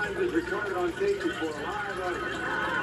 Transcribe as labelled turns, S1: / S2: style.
S1: times is recorded on tape before a live audience.